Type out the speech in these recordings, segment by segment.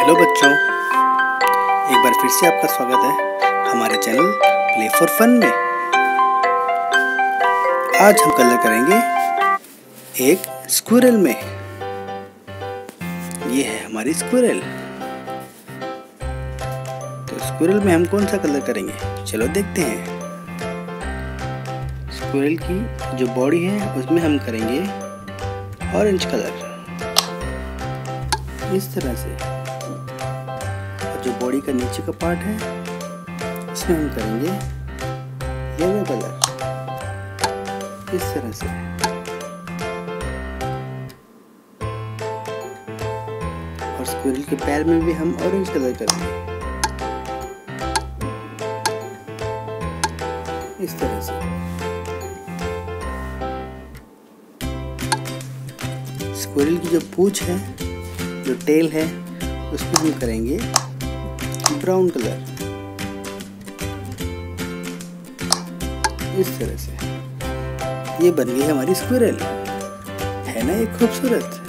Hello बच्चों, एक बार फिर से आपका स्वागत है हमारे चैनल प्ले फॉर फन में। आज हम कलर करेंगे एक स्क्विरल में। ये है हमारी स्क्विरल। तो स्क्विरल में हम कौन सा कलर करेंगे, चलो देखते हैं। स्क्विरल की जो बॉडी है उसमें हम करेंगे ऑरेंज कलर, इस तरह से। जो बॉडी का नीचे का पार्ट है इसमें हम करेंगे येलो कलर, इस तरह से। और स्क्विरल के पैर में भी हम ऑरेंज कलर करेंगे, इस तरह से। स्क्विरल की जो पूंछ है, जो टेल है, उसमें हम करेंगे ब्राउन कलर, इस तरह से। ये बन गई हमारी स्क्विरल, है ना ये खूबसूरत।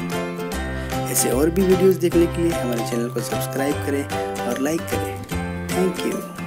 ऐसे और भी वीडियोस देखने के लिए हमारे चैनल को सब्सक्राइब करें और लाइक करें। Thank you.